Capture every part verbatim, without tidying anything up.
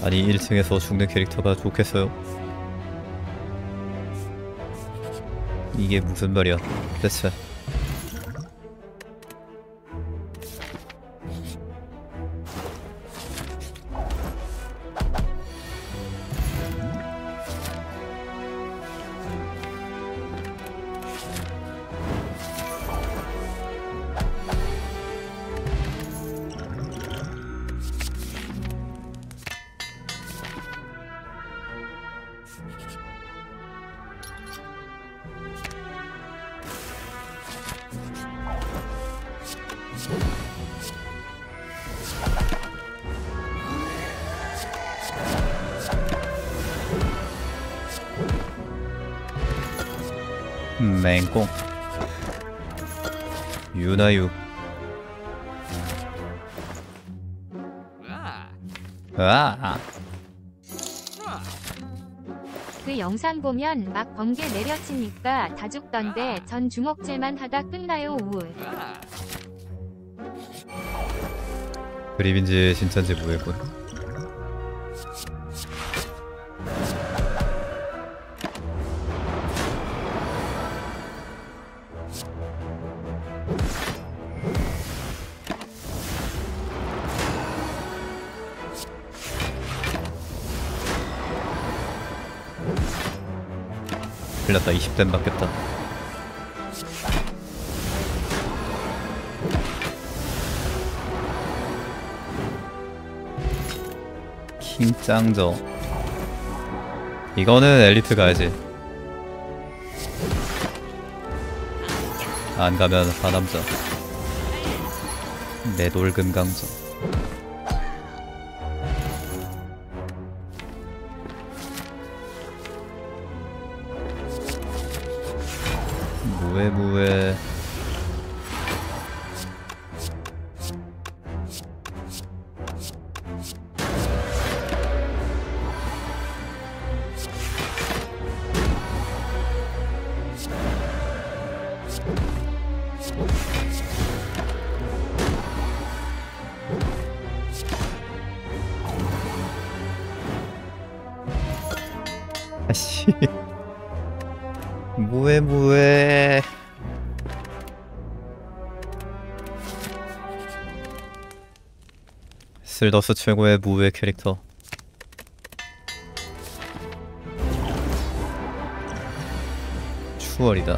아니 일 층에서 죽는 캐릭터가 좋겠어요? 이게 무슨 말이야 대체. 맹꽁 유나유. 아 그 영상 보면 막 번개 내려치니까 다 죽던데 전 주먹질만 하다 끝나요. 우울. 그림인지 진짠지 모르겠군. 큰일났다. 이십 댐 받겠다. 킹짱저 이거는 엘리트 가야지. 안 가면 하남자 내돌금강저. 무에무에 아씨 무에무에 슬더스 최고의 무에 캐릭터. 추월이다.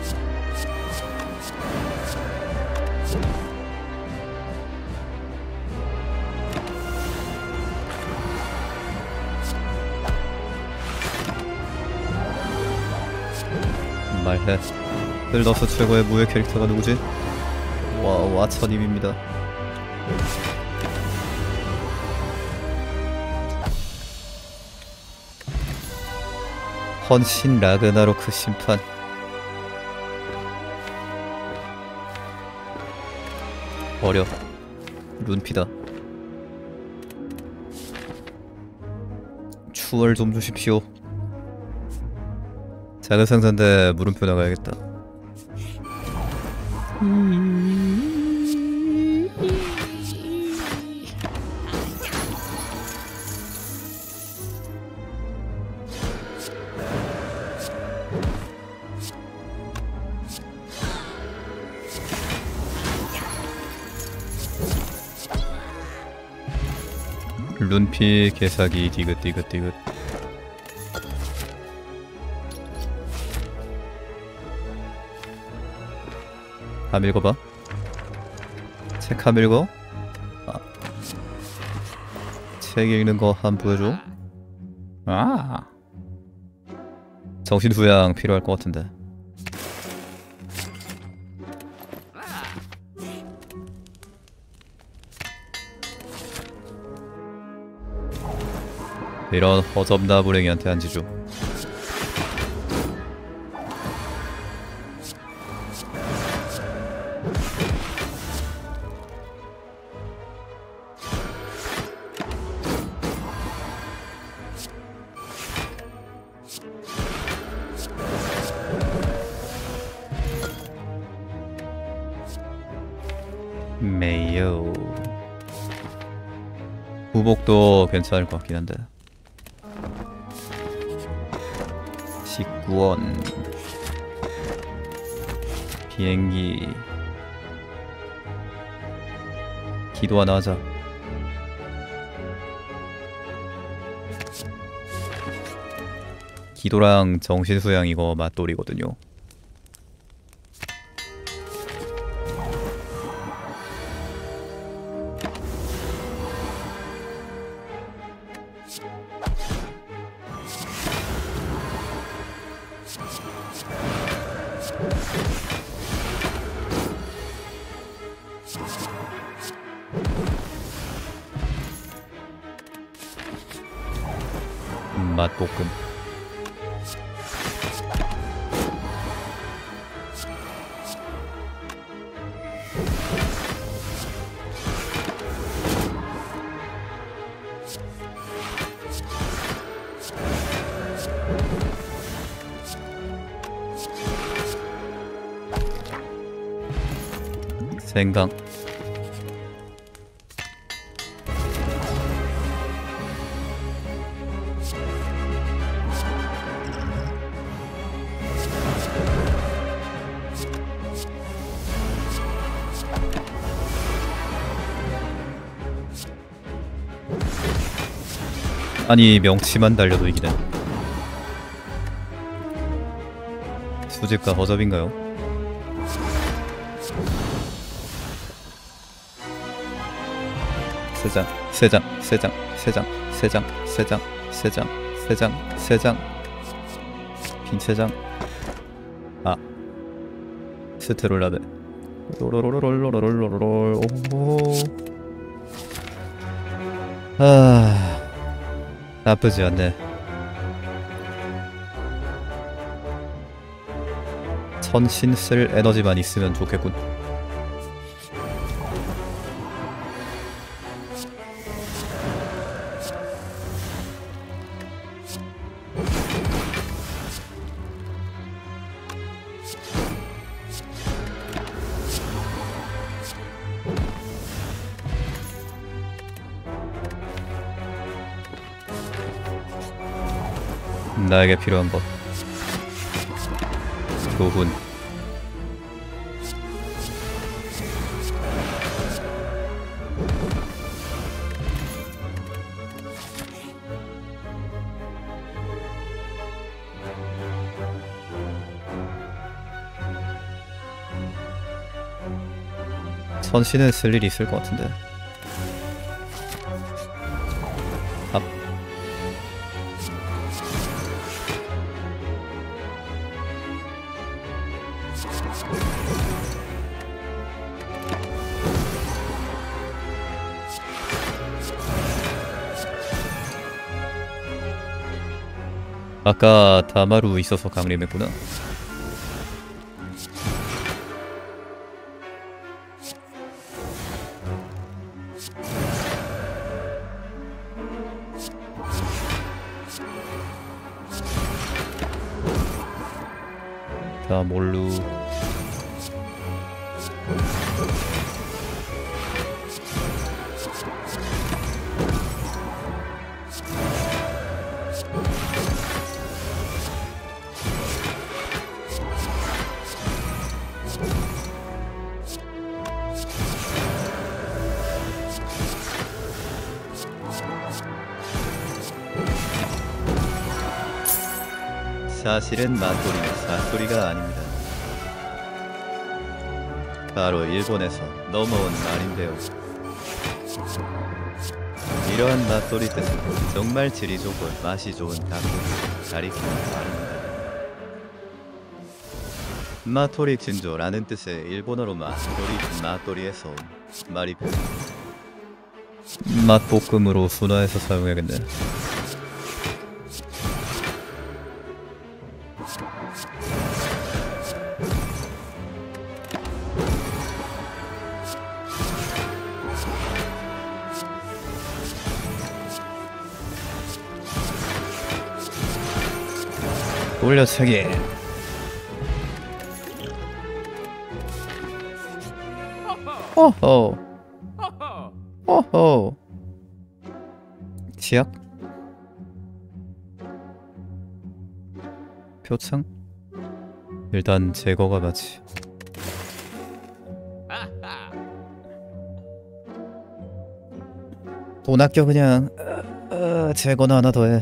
말해. 슬더스 최고의 무에 캐릭터가 누구지? 와, 와처님입니다. 헌신 라그나로크 심판. 어려. 룬피다. 추월 좀 주십시오. 작은 상자인데 물음표 나가야겠다. 룬피 개사기 디귿디귿디귿. 한 읽어봐. 책 한 읽어? 아. 책 읽는 거 한 보여줘. 아 정신 후양 필요할 것 같은데. 이런 허접나부랭이한테 안지죠. 메요 구복도 괜찮을 것 같긴 한데. 식구원, 비행기, 기도 하나 하자. 기도랑 정신수양 이거 맞돌이거든요. 음, 맛볶음. 생강. 아니 명치만 달려도 이기네. 수집과 허접인가요? 세장, 세장, 세장, 세장, 세장, 세장, 세장, 세장, 세장, 빈 세장. 아, 스트롤라베. 롤롤롤롤롤롤롤롤. 오. 아, 나쁘지 않네. 천신 쓸 에너지만 있으면 좋겠군. 나에게 필요한 법. 교훈. 천신은 쓸 일이 있을 것 같은데. 앞. 아까 다마루 있어서 강림했구나. 자, 몰루. 사실은 맞소리는 사소리가 아닙니다. 바로 일본에서 넘어온 말인데요. 이러한 맞소리 뜻은 정말 질이 좋고 맛이 좋은 닭고기를 가리키는 말입니다. 마토리 진조라는 뜻의 일본어로 마토리, 마토리에서 온 말이고, 맛볶음으로 순화해서 사용해야겠네. 돌려차기. 호호 호호. 치약? 표창? 일단 제거가 맞지. 돈 아껴 그냥. 어, 어, 제거나 하나 더해.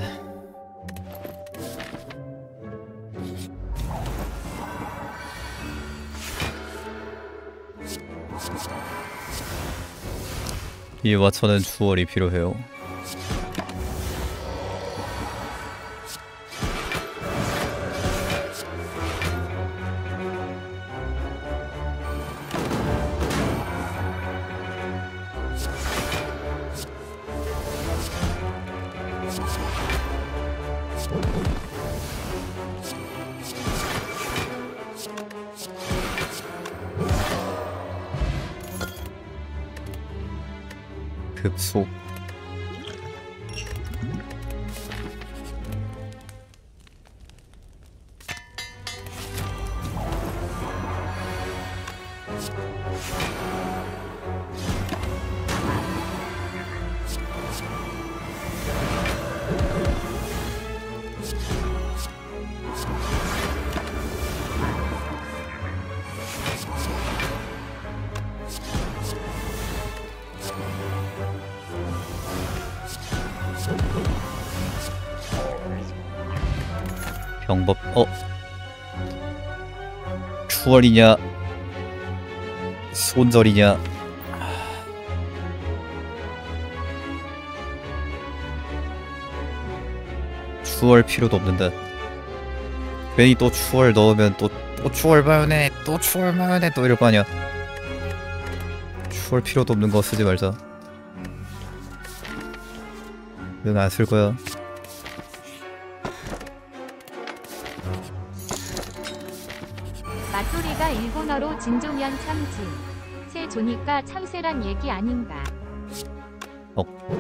이 와처는 주얼이 필요해요. 급소. 병법. 어? 추월이냐 손절이냐. 추월 필요도 없는데 괜히 또 추월 넣으면 또, 또 추월 마요네 또 추월 마요네 또 이럴 거 아니야. 추월 필요도 없는 거 쓰지 말자. 응, 안 쓸 거야. 맞소리가 일본어로 진조면 참지. 새 조니까 참새란 얘기 아닌가. 어.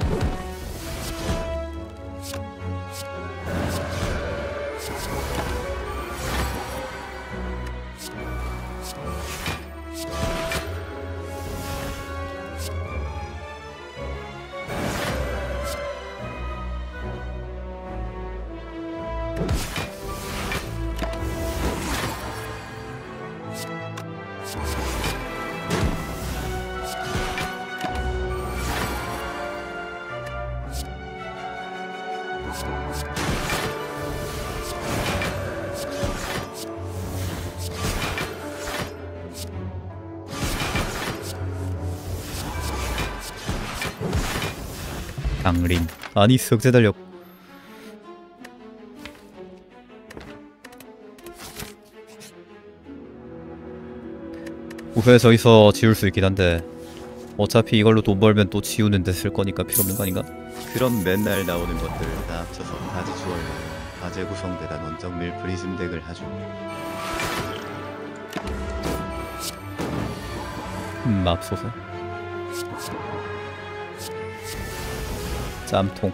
강림. 아니 석재 달력. 우회 저기서 지울 수 있긴 한데 어차피 이걸로 돈 벌면 또 지우는 데 쓸 거니까 필요 없는 거 아닌가? 그럼 맨날 나오는 것들 다 합쳐서 바지 주얼 바제 구성대단 원정 밀 프리즘 덱을 하죠. 음, 맙소사. 짬통.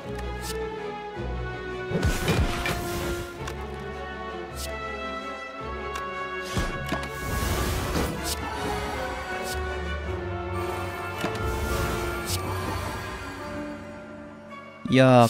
약.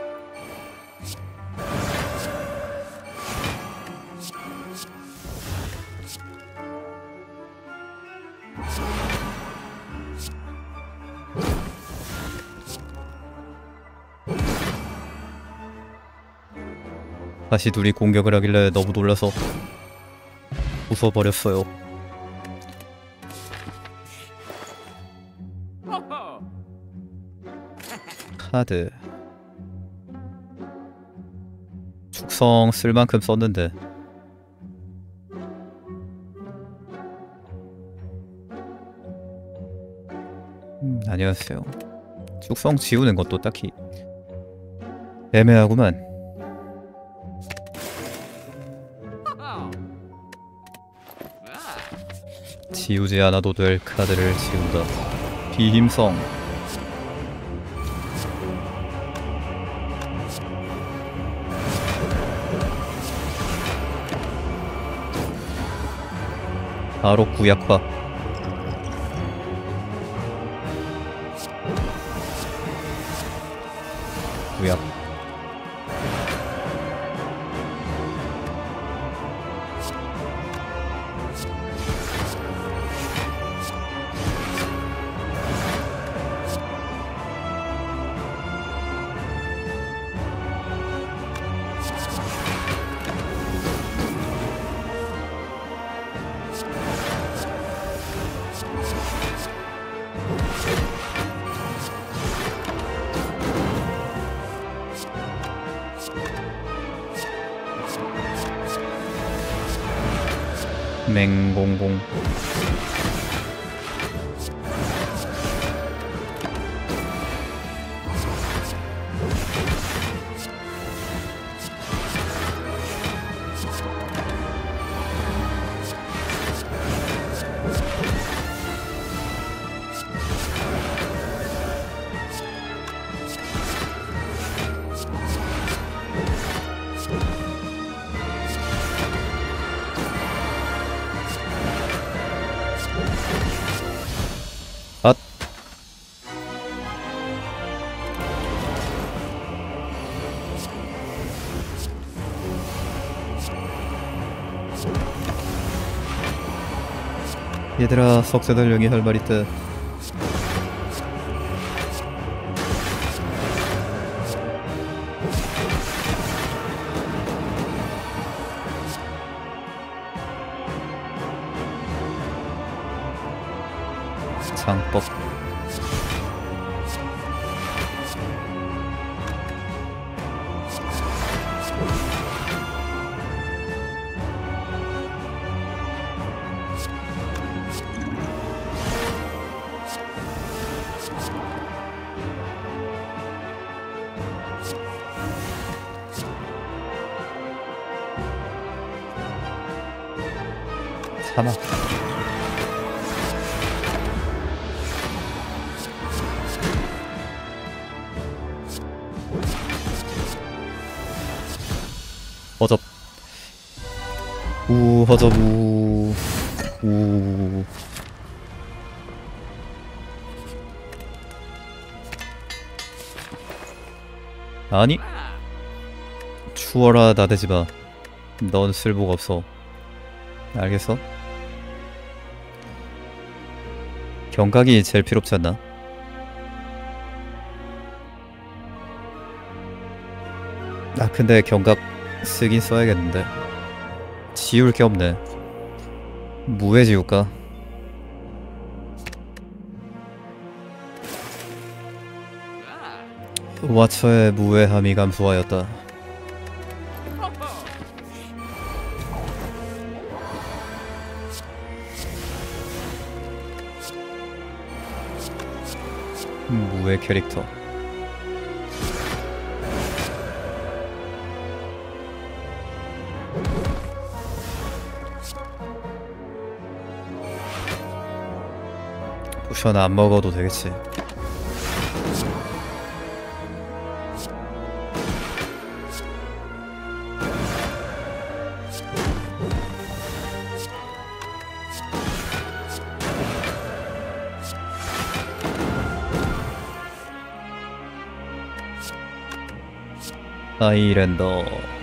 다시 둘이 공격을 하길래 너무 놀라서 웃어버렸어요. 카드. 축성 쓸 만큼 썼는데. 음, 안녕하세요. 축성 지우는 것도 딱히 애매하구만. 지우지 않아도 될 카드를 지운다. 비힘성. 바로 구약화. 구약. 맹공공. 앗. 얘들아, 석쇠달령이 할 말 있다. 장법. 사막. 허접. 우 허접 우. 우. 아니, 추워라 나대지마. 넌 쓸모가 없어. 알겠어? 경각이 제일 필요없지 않나? 아 근데 경각 쓰긴 써야겠는데 지울 게 없네. 무에 지울까? 와처의 무해함이 감소하였다. 무해 캐릭터. 포션 안 먹어도 되겠지. 아이랜더.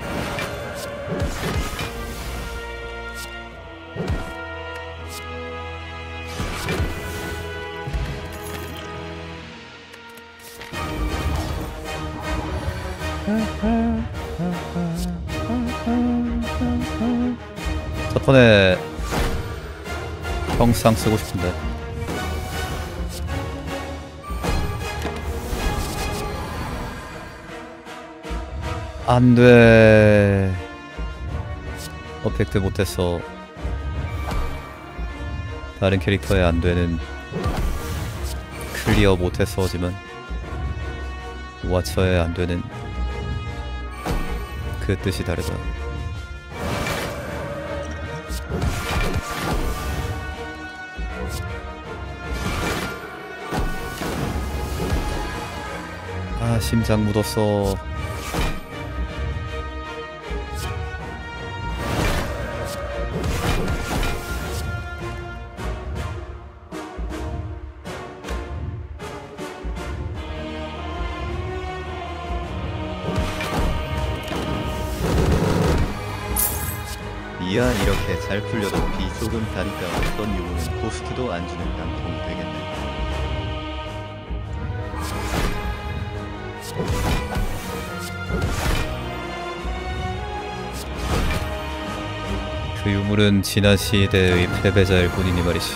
저번에 형상 쓰고 싶은데 안돼. 어펙트 못했어. 다른 캐릭터에 안되는 클리어 못했어지만 와처에 안되는 그 뜻이 다르다. 아 심장 묻었어. 미안 이렇게 잘 풀려도 비속음 다니까 어떤 유무는 코스트도 안 주는 깡통이 되겠네. 그 유물은 지난 시대의 패배자일 뿐이니 말이지.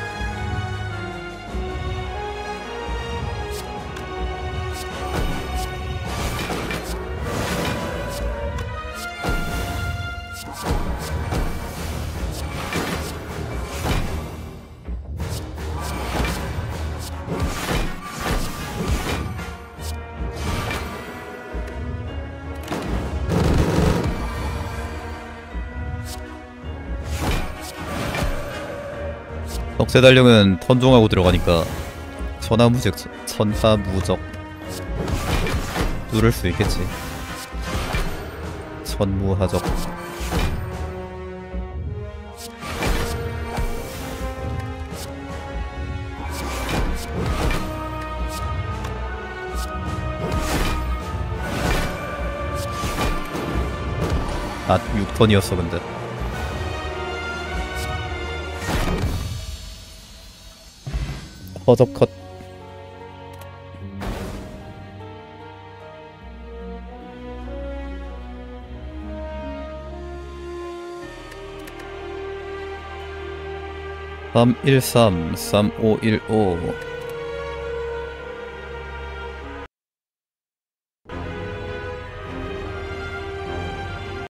덕세달령은 턴종하고 들어가니까 천하무적, 천하무적 누를 수 있겠지. 천무하적. 아, 육 턴이었어 근데. 허접 컷. 삼일삼 삼오일오